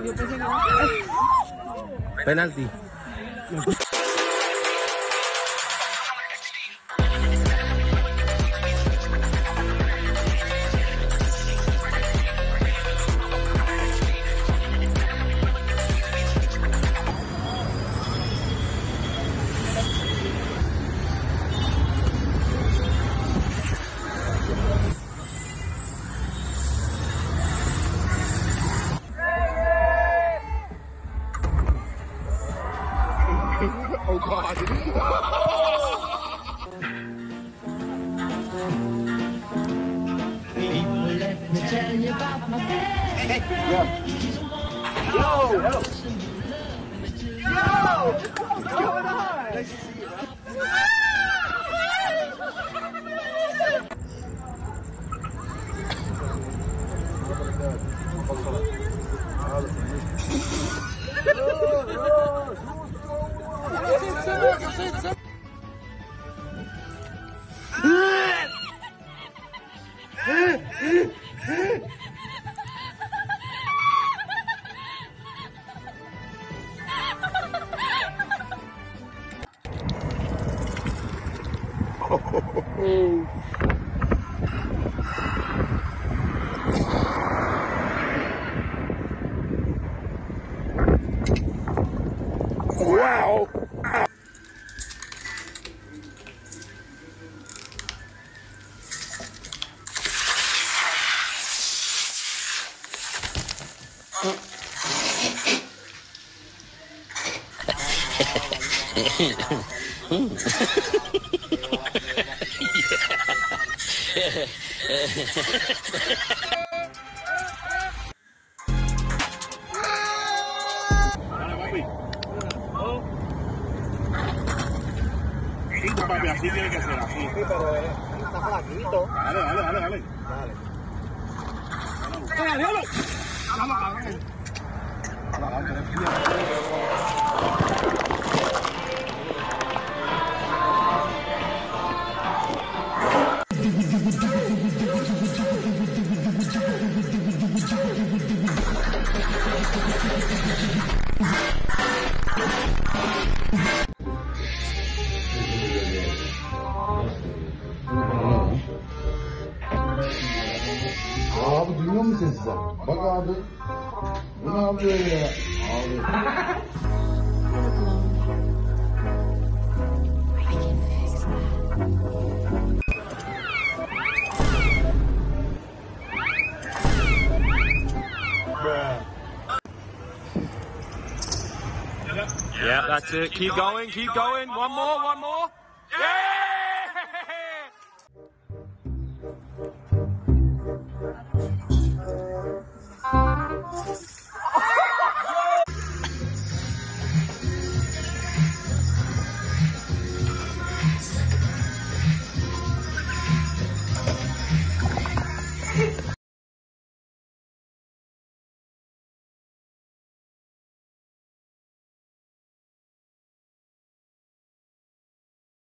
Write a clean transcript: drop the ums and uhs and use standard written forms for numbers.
Yo pensé que no. Penalti. Oh God. Let me tell you about my best friend. Yo! What's going on? Nice to see you, man. Wow! Papi, así tiene que ser, así. Sí, pero está flaquito. Dale. Dale. Abi duyuyor musun sen? Bak abi. Bu ne yapıyor ya? Abi. Yeah, that's it. Keep going. One more.